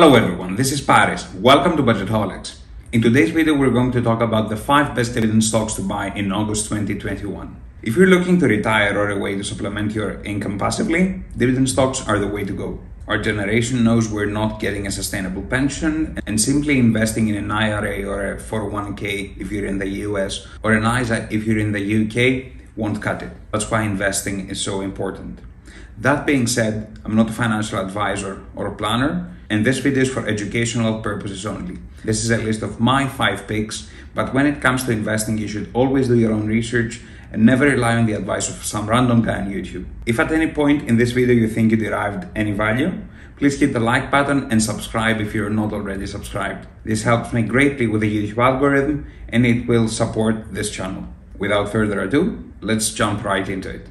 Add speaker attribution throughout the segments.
Speaker 1: Hello everyone, this is Paris. Welcome to Budgetholics. In today's video, we're going to talk about the 5 best dividend stocks to buy in August 2021. If you're looking to retire or a way to supplement your income passively, dividend stocks are the way to go. Our generation knows we're not getting a sustainable pension, and simply investing in an IRA or a 401k if you're in the US or an ISA if you're in the UK won't cut it. That's why investing is so important. That being said, I'm not a financial advisor or a planner, and this video is for educational purposes only. This is a list of my 5 picks, but when it comes to investing, you should always do your own research and never rely on the advice of some random guy on YouTube. If at any point in this video you think you derived any value, please hit the like button and subscribe if you're not already subscribed. This helps me greatly with the YouTube algorithm and it will support this channel. Without further ado, let's jump right into it.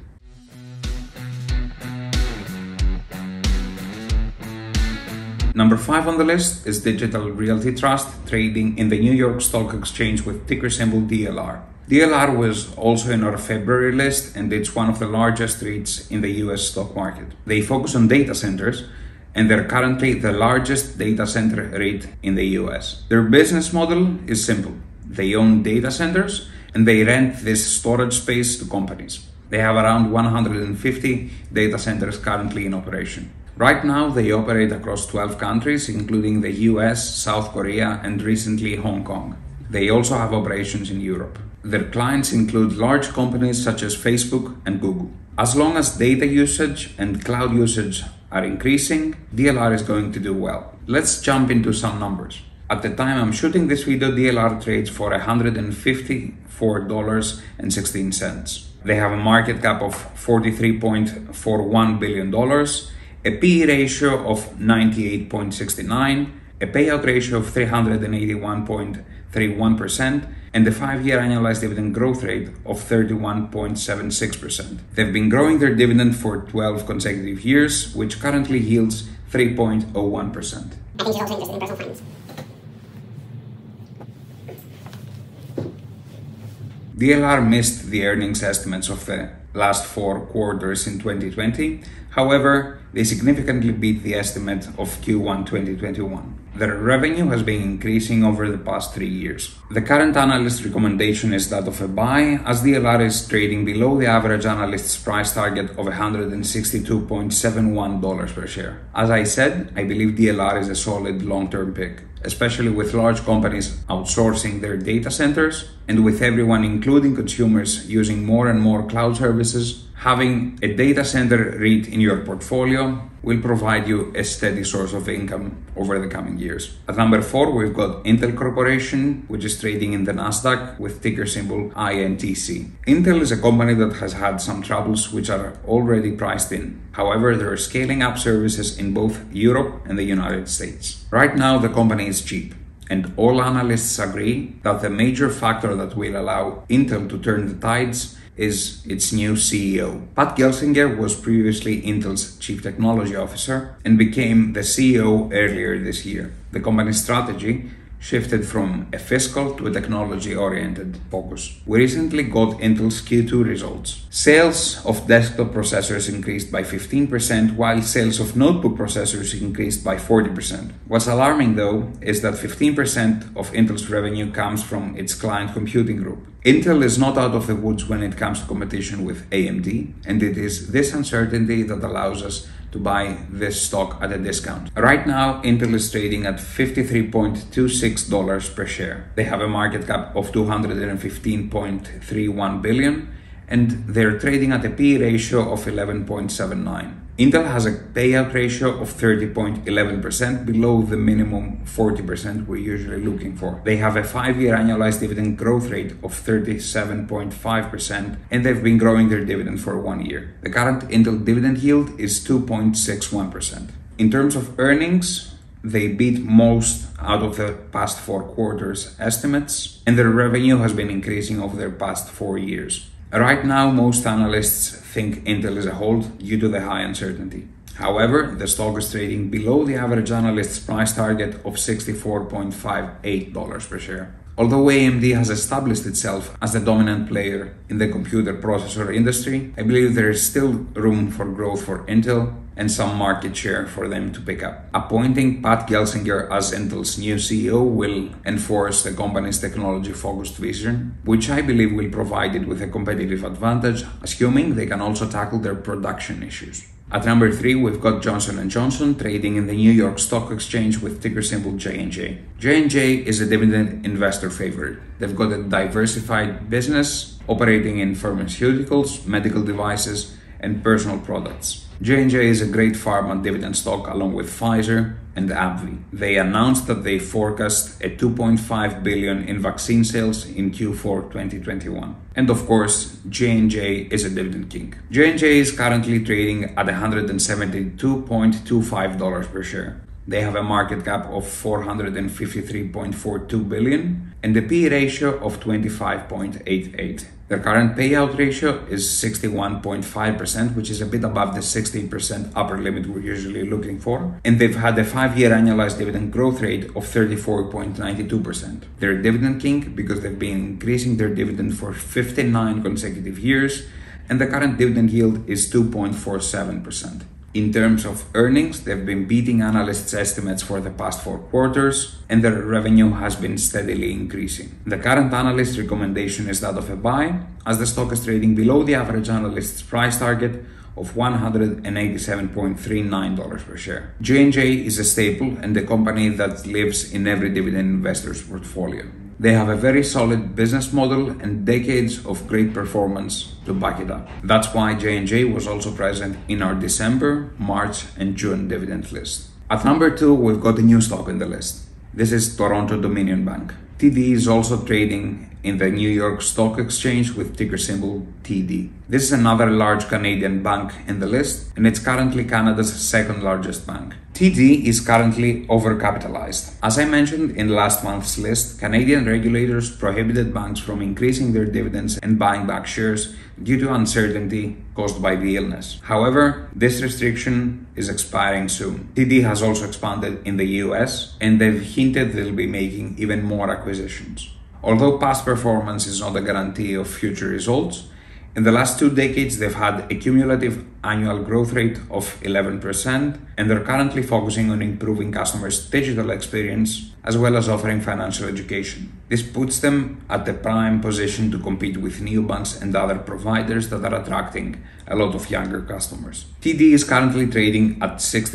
Speaker 1: Number 5 on the list is Digital Realty Trust, trading in the New York Stock Exchange with ticker symbol DLR. DLR was also in our February list, and it's one of the largest REITs in the US stock market. They focus on data centers, and they're currently the largest data center REIT in the US. Their business model is simple. They own data centers, and they rent this storage space to companies. They have around 150 data centers currently in operation. Right now, they operate across 12 countries, including the US, South Korea, and recently Hong Kong. They also have operations in Europe. Their clients include large companies such as Facebook and Google. As long as data usage and cloud usage are increasing, DLR is going to do well. Let's jump into some numbers. At the time I'm shooting this video, DLR trades for $154.16. They have a market cap of $43.41 billion, a PE ratio of 98.69, a payout ratio of 381.31%, and a 5-year annualized dividend growth rate of 31.76%. They've been growing their dividend for 12 consecutive years, which currently yields 3.01%.
Speaker 2: I think she's also interested in personal finance.
Speaker 1: DLR missed the earnings estimates of the last 4 quarters in 2020. However, they significantly beat the estimate of Q1 2021. Their revenue has been increasing over the past 3 years. The current analyst recommendation is that of a buy, as DLR is trading below the average analyst's price target of $162.71 per share. As I said, I believe DLR is a solid long-term pick, especially with large companies outsourcing their data centers, and with everyone, including consumers, using more and more cloud services. Having a data center REIT in your portfolio will provide you a steady source of income over the coming years. At number 4, we've got Intel Corporation, which is trading in the Nasdaq with ticker symbol INTC. Intel is a company that has had some troubles which are already priced in. However, they're scaling up services in both Europe and the United States. Right now, the company is cheap, and all analysts agree that the major factor that will allow Intel to turn the tides is its new CEO. Pat Gelsinger was previously Intel's Chief Technology Officer and became the CEO earlier this year. The company's strategy shifted from a fiscal to a technology-oriented focus. We recently got Intel's Q2 results. Sales of desktop processors increased by 15%, while sales of notebook processors increased by 40%. What's alarming though is that 15% of Intel's revenue comes from its client computing group. Intel is not out of the woods when it comes to competition with AMD, and it is this uncertainty that allows us to buy this stock at a discount. Right now, Intel is trading at $53.26 per share. They have a market cap of $215.31 billion, and they're trading at a PE ratio of 11.79. Intel has a payout ratio of 30.11%, below the minimum 40% we're usually looking for. They have a 5-year annualized dividend growth rate of 37.5%, and they've been growing their dividend for 1 year. The current Intel dividend yield is 2.61%. In terms of earnings, they beat most out of the past 4 quarters estimates, and their revenue has been increasing over their past 4 years. Right now, most analysts think Intel is a hold due to the high uncertainty. However, the stock is trading below the average analyst's price target of $64.58 per share. Although AMD has established itself as the dominant player in the computer processor industry, I believe there is still room for growth for Intel, and some market share for them to pick up. Appointing Pat Gelsinger as Intel's new CEO will enforce the company's technology-focused vision, which I believe will provide it with a competitive advantage, assuming they can also tackle their production issues. At number 3, we've got Johnson & Johnson trading in the New York Stock Exchange with ticker symbol J&J. J&J is a dividend investor favorite. They've got a diversified business operating in pharmaceuticals, medical devices, and personal products. J&J is a great pharma dividend stock along with Pfizer and AbbVie. They announced that they forecast a $2.5 billion in vaccine sales in Q4 2021. And of course, J&J is a dividend king. J&J is currently trading at $172.25 per share. They have a market cap of $453.42 billion and a P/E ratio of 25.88. Their current payout ratio is 61.5%, which is a bit above the 16% upper limit we're usually looking for. And they've had a 5-year annualized dividend growth rate of 34.92%. They're a dividend king because they've been increasing their dividend for 59 consecutive years, and the current dividend yield is 2.47%. In terms of earnings, they've been beating analysts' estimates for the past 4 quarters, and their revenue has been steadily increasing. The current analyst recommendation is that of a buy, as the stock is trading below the average analyst's price target of $187.39 per share. J&J is a staple and a company that lives in every dividend investor's portfolio. They have a very solid business model and decades of great performance to back it up. That's why J&J was also present in our December, March, and June dividend list. At number 2, we've got a new stock in the list. This is Toronto Dominion Bank. TD is also trading in the New York Stock Exchange with ticker symbol TD. This is another large Canadian bank in the list, and it's currently Canada's second largest bank. TD is currently overcapitalized. As I mentioned in last month's list, Canadian regulators prohibited banks from increasing their dividends and buying back shares due to uncertainty caused by the illness. However, this restriction is expiring soon. TD has also expanded in the US, and they've hinted they'll be making even more acquisitions. Although past performance is not a guarantee of future results, in the last 2 decades they've had a cumulative annual growth rate of 11%, and they're currently focusing on improving customers' digital experience as well as offering financial education. This puts them at the prime position to compete with neobanks and other providers that are attracting a lot of younger customers. TD is currently trading at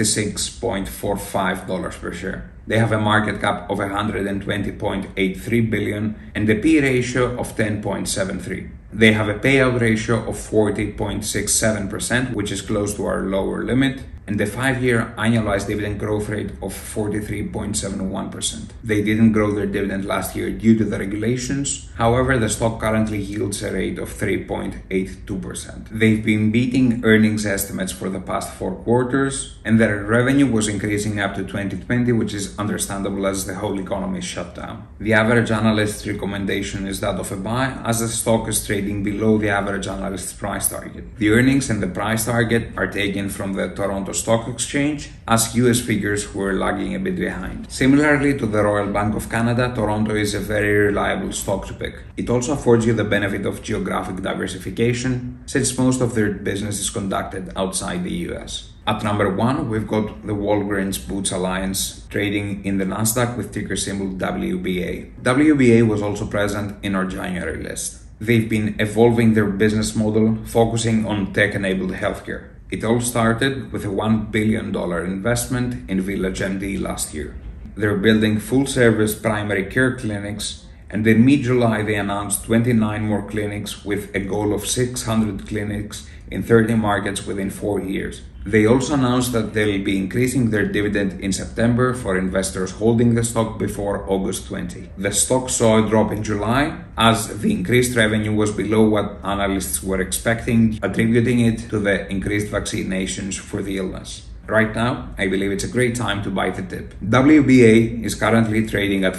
Speaker 1: $66.45 per share. They have a market cap of $120.83 billion and a P/E ratio of 10.73. They have a payout ratio of 40.67%, which is close to our lower limit, and a 5-year annualized dividend growth rate of 43.71%. They didn't grow their dividend last year due to the regulations. However, the stock currently yields a rate of 3.82%. They've been beating earnings estimates for the past 4 quarters, and their revenue was increasing up to 2020, which is understandable as the whole economy shut down. The average analyst's recommendation is that of a buy, as the stock is trading below the average analyst's price target. The earnings and the price target are taken from the Toronto Stock Exchange, as US figures were lagging a bit behind. Similarly to the Royal Bank of Canada, Toronto is a very reliable stock to pick. It also affords you the benefit of geographic diversification, since most of their business is conducted outside the US. At number 1, we've got the Walgreens Boots Alliance trading in the Nasdaq with ticker symbol WBA. WBA was also present in our January list. They've been evolving their business model, focusing on tech-enabled healthcare. It all started with a $1 billion investment in Village MD last year. They're building full-service primary care clinics, and in mid-July they announced 29 more clinics with a goal of 600 clinics in 30 markets within 4 years. They also announced that they'll be increasing their dividend in September for investors holding the stock before August 20. The stock saw a drop in July as the increased revenue was below what analysts were expecting, attributing it to the increased vaccinations for the illness. Right now, I believe it's a great time to buy the dip. WBA is currently trading at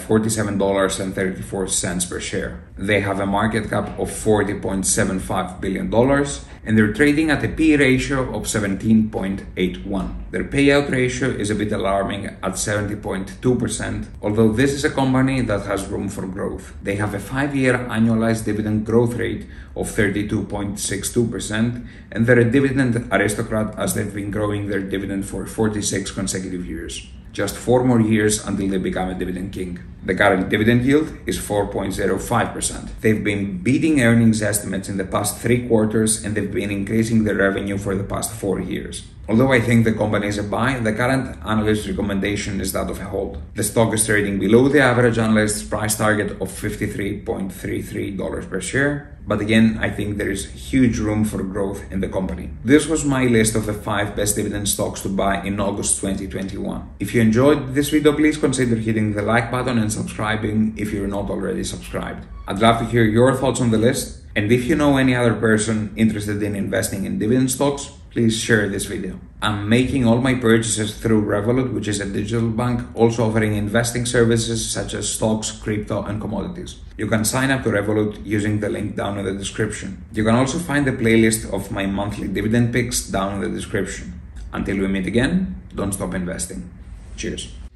Speaker 1: $47.34 per share. They have a market cap of $40.75 billion and they're trading at a P ratio of 17.81. Their payout ratio is a bit alarming at 70.2%, although this is a company that has room for growth. They have a 5-year annualized dividend growth rate of 32.62%, and they're a dividend aristocrat as they've been growing their dividend for 46 consecutive years. Just 4 more years until they become a dividend king. The current dividend yield is 4.05%. They've been beating earnings estimates in the past 3 quarters, and they've been increasing their revenue for the past 4 years. Although I think the company is a buy, the current analyst recommendation is that of a hold. The stock is trading below the average analyst's price target of $53.33 per share. But again, I think there is huge room for growth in the company. This was my list of the 5 best dividend stocks to buy in August 2021. If you enjoyed this video, please consider hitting the like button and subscribing if you're not already subscribed. I'd love to hear your thoughts on the list. And if you know any other person interested in investing in dividend stocks, please share this video. I'm making all my purchases through Revolut, which is a digital bank, also offering investing services such as stocks, crypto, and commodities. You can sign up to Revolut using the link down in the description. You can also find the playlist of my monthly dividend picks down in the description. Until we meet again, don't stop investing. Cheers.